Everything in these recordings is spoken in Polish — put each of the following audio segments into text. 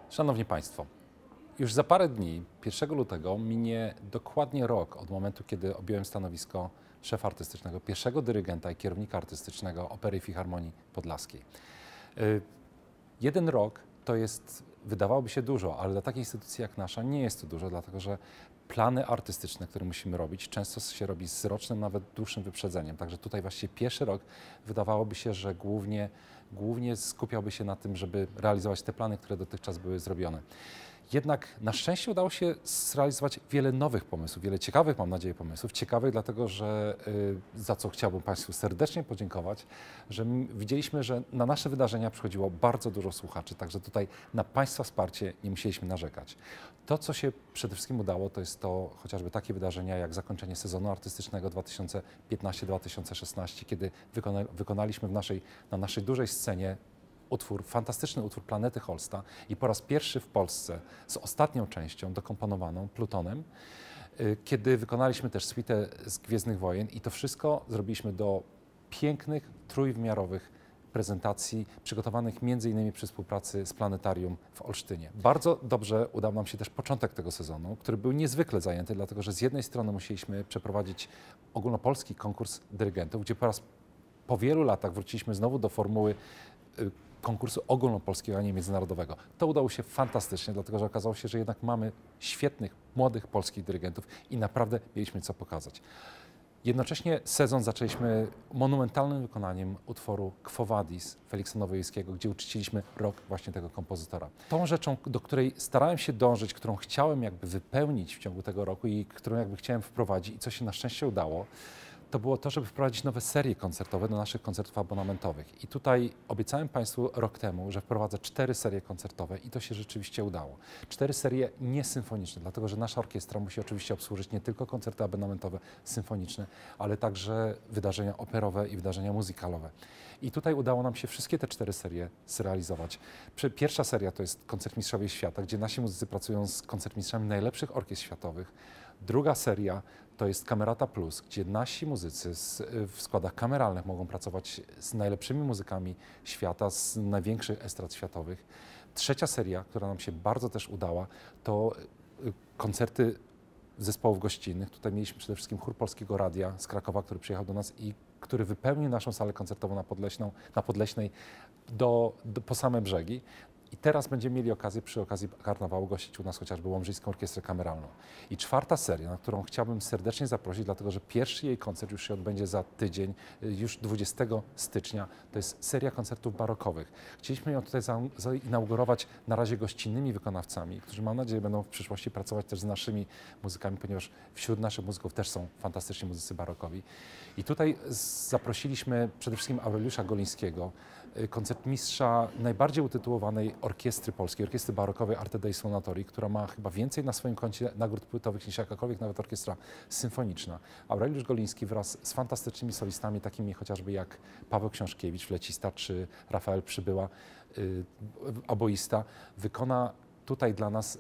Szanowni Państwo, już za parę dni, 1 lutego, minie dokładnie rok od momentu, kiedy objąłem stanowisko szefa artystycznego, pierwszego dyrygenta i kierownika artystycznego Opery i Filharmonii Podlaskiej. Jeden rok to jest, wydawałoby się dużo, ale dla takiej instytucji jak nasza nie jest to dużo, dlatego że plany artystyczne, które musimy robić, często się robi z rocznym, nawet dłuższym wyprzedzeniem. Także tutaj właściwie pierwszy rok wydawałoby się, że głównie skupiałby się na tym, żeby realizować te plany, które dotychczas były zrobione. Jednak na szczęście udało się zrealizować wiele nowych pomysłów, wiele ciekawych, mam nadzieję, pomysłów. Ciekawych dlatego, że za co chciałbym Państwu serdecznie podziękować, że widzieliśmy, że na nasze wydarzenia przychodziło bardzo dużo słuchaczy, także tutaj na Państwa wsparcie nie musieliśmy narzekać. To, co się przede wszystkim udało, to jest to chociażby takie wydarzenia jak zakończenie sezonu artystycznego 2015-2016, kiedy wykonaliśmy na naszej dużej scenie fantastyczny utwór Planety Holsta i po raz pierwszy w Polsce z ostatnią częścią dokomponowaną Plutonem, kiedy wykonaliśmy też suitę z Gwiezdnych Wojen i to wszystko zrobiliśmy do pięknych, trójwymiarowych prezentacji przygotowanych m.in. przy współpracy z Planetarium w Olsztynie. Bardzo dobrze udał nam się też początek tego sezonu, który był niezwykle zajęty, dlatego że z jednej strony musieliśmy przeprowadzić ogólnopolski konkurs dyrygentów, gdzie po wielu latach wróciliśmy znowu do formuły konkursu ogólnopolskiego, a nie międzynarodowego. To udało się fantastycznie, dlatego że okazało się, że jednak mamy świetnych, młodych polskich dyrygentów i naprawdę mieliśmy co pokazać. Jednocześnie sezon zaczęliśmy monumentalnym wykonaniem utworu Quo Vadis Feliksa Nowojelskiego, gdzie uczciliśmy rok właśnie tego kompozytora. Tą rzeczą, do której starałem się dążyć, którą chciałem jakby wypełnić w ciągu tego roku i którą jakby chciałem wprowadzić i co się na szczęście udało, to było to, żeby wprowadzić nowe serie koncertowe do naszych koncertów abonamentowych. I tutaj obiecałem Państwu rok temu, że wprowadzę 4 serie koncertowe i to się rzeczywiście udało. 4 serie niesymfoniczne, dlatego że nasza orkiestra musi oczywiście obsłużyć nie tylko koncerty abonamentowe symfoniczne, ale także wydarzenia operowe i wydarzenia muzykalowe. I tutaj udało nam się wszystkie te 4 serie zrealizować. Pierwsza seria to jest Koncertmistrzowie Świata, gdzie nasi muzycy pracują z koncertmistrzami najlepszych orkiestr światowych. Druga seria to jest Camerata Plus, gdzie nasi muzycy w składach kameralnych mogą pracować z najlepszymi muzykami świata, z największych estrad światowych. Trzecia seria, która nam się bardzo też udała, to koncerty zespołów gościnnych. Tutaj mieliśmy przede wszystkim chór Polskiego Radia z Krakowa, który przyjechał do nas i który wypełnił naszą salę koncertową na Podleśnej po same brzegi. I teraz będziemy mieli okazję przy okazji karnawału gościć u nas chociażby Łomżyńską Orkiestrę Kameralną. I czwarta seria, na którą chciałbym serdecznie zaprosić, dlatego że pierwszy jej koncert już się odbędzie za tydzień, już 20 stycznia. To jest seria koncertów barokowych. Chcieliśmy ją tutaj zainaugurować na razie gościnnymi wykonawcami, którzy mam nadzieję będą w przyszłości pracować też z naszymi muzykami, ponieważ wśród naszych muzyków też są fantastyczni muzycy barokowi. I tutaj zaprosiliśmy przede wszystkim Aureliusza Golińskiego, koncertmistrza najbardziej utytułowanej orkiestry polskiej, orkiestry barokowej Arte dei Suonatori, która ma chyba więcej na swoim koncie nagród płytowych niż jakakolwiek nawet orkiestra symfoniczna. Aureliusz Goliński wraz z fantastycznymi solistami, takimi chociażby jak Paweł Książkiewicz, flecista, czy Rafael Przybyła, oboista, wykona tutaj dla nas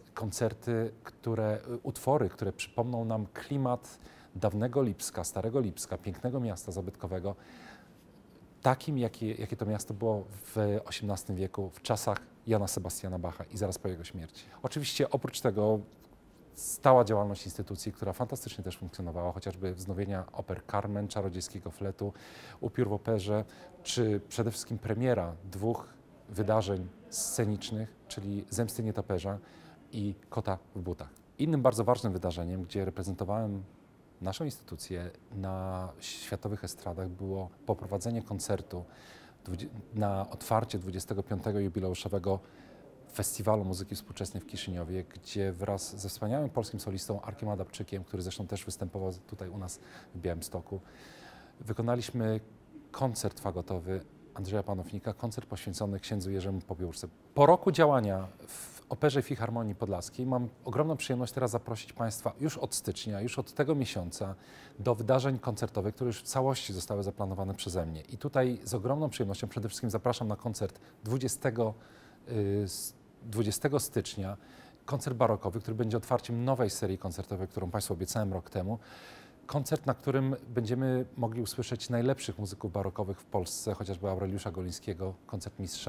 utwory, które przypomną nam klimat dawnego Lipska, starego Lipska, pięknego miasta zabytkowego, takim, jakie to miasto było w XVIII wieku, w czasach Jana Sebastiana Bacha i zaraz po jego śmierci. Oczywiście oprócz tego stała działalność instytucji, która fantastycznie też funkcjonowała, chociażby wznowienia oper Carmen, Czarodziejskiego Fletu, Upiór w operze, czy przede wszystkim premiera 2 wydarzeń scenicznych, czyli Zemsty Nietoperza i Kota w butach. Innym bardzo ważnym wydarzeniem, gdzie reprezentowałem naszą instytucję na światowych estradach, było poprowadzenie koncertu na otwarcie 25. jubileuszowego Festiwalu Muzyki Współczesnej w Kiszyniowie, gdzie wraz ze wspaniałym polskim solistą Arkiem Adamczykiem, który zresztą też występował tutaj u nas w Białymstoku, wykonaliśmy koncert fagotowy Andrzeja Panownika, koncert poświęcony księdzu Jerzemu Popiełuszce. Po roku działania w Operze Filharmonii Podlaskiej mam ogromną przyjemność teraz zaprosić Państwa już od stycznia, już od tego miesiąca do wydarzeń koncertowych, które już w całości zostały zaplanowane przeze mnie. I tutaj z ogromną przyjemnością przede wszystkim zapraszam na koncert 20 stycznia, koncert barokowy, który będzie otwarciem nowej serii koncertowej, którą Państwu obiecałem rok temu. Koncert, na którym będziemy mogli usłyszeć najlepszych muzyków barokowych w Polsce, chociażby Aureliusza Golińskiego, koncertmistrza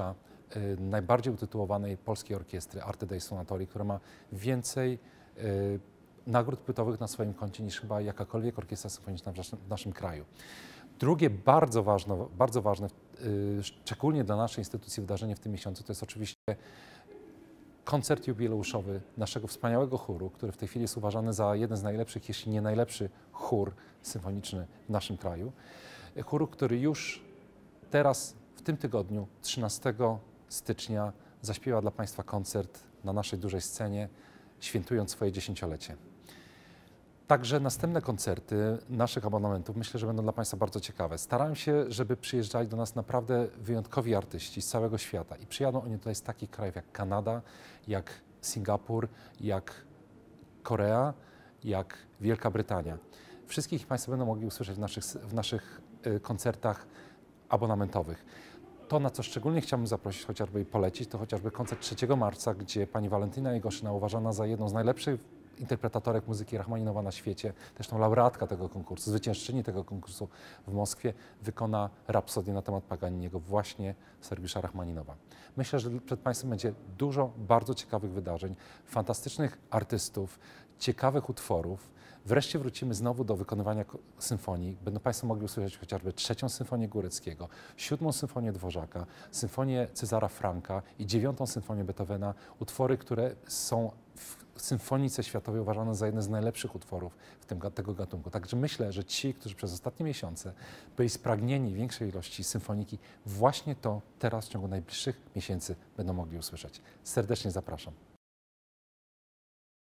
najbardziej utytułowanej polskiej orkiestry Arte dei Suonatori, która ma więcej nagród płytowych na swoim koncie niż chyba jakakolwiek orkiestra symfoniczna w naszym kraju. Drugie bardzo ważne, szczególnie dla naszej instytucji wydarzenie w tym miesiącu, to jest oczywiście koncert jubileuszowy naszego wspaniałego chóru, który w tej chwili jest uważany za jeden z najlepszych, jeśli nie najlepszy chór symfoniczny w naszym kraju. Chór, który już teraz, w tym tygodniu, 13 stycznia, zaśpiewa dla Państwa koncert na naszej dużej scenie, świętując swoje 10-lecie. Także następne koncerty naszych abonamentów myślę, że będą dla Państwa bardzo ciekawe. Starałem się, żeby przyjeżdżali do nas naprawdę wyjątkowi artyści z całego świata i przyjadą oni tutaj z takich krajów jak Kanada, jak Singapur, jak Korea, jak Wielka Brytania. Wszystkich Państwo będą mogli usłyszeć w naszych koncertach abonamentowych. To, na co szczególnie chciałbym zaprosić chociażby i polecić, to chociażby koncert 3 marca, gdzie pani Walentyna Jegoszyna, uważana za jedną z najlepszych interpretatorek muzyki Rachmaninowa na świecie, zresztą laureatka tego konkursu, zwyciężczyni tego konkursu w Moskwie, wykona rapsodię na temat Paganiniego właśnie Sergiusza Rachmaninowa. Myślę, że przed Państwem będzie dużo bardzo ciekawych wydarzeń, fantastycznych artystów, ciekawych utworów. Wreszcie wrócimy znowu do wykonywania symfonii. Będą Państwo mogli usłyszeć chociażby 3. symfonię Góreckiego, 7. symfonię Dworzaka, symfonię Cezara Franka i 9. symfonię Beethovena. Utwory, które są w symfonice światowej uważane za jeden z najlepszych utworów tego gatunku. Także myślę, że ci, którzy przez ostatnie miesiące byli spragnieni większej ilości symfoniki, właśnie to teraz w ciągu najbliższych miesięcy będą mogli usłyszeć. Serdecznie zapraszam.